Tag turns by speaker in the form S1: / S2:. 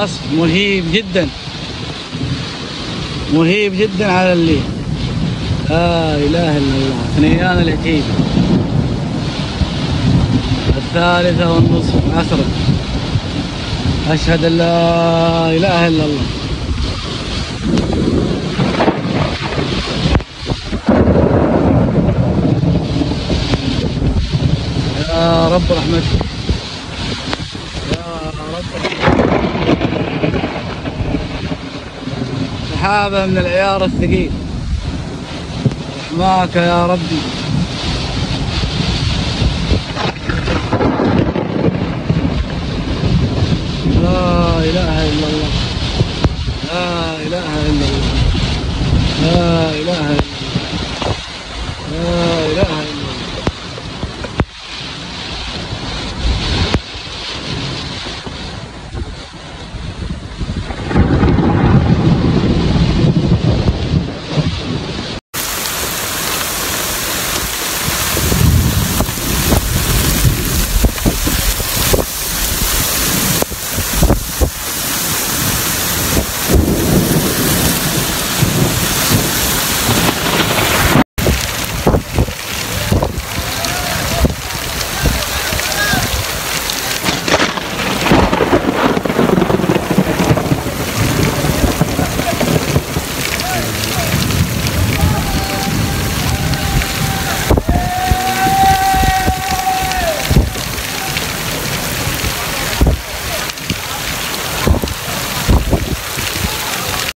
S1: غصب مهيب جدا، مهيب جدا على الليل. لا اله الا الله. ثنيان العتيب، الثالثة والنصف عصرا. أشهد أن لا إله إلا الله. يا رب رحمتك، يا رب سحابة من العيار الثقيل، رحماك يا ربي.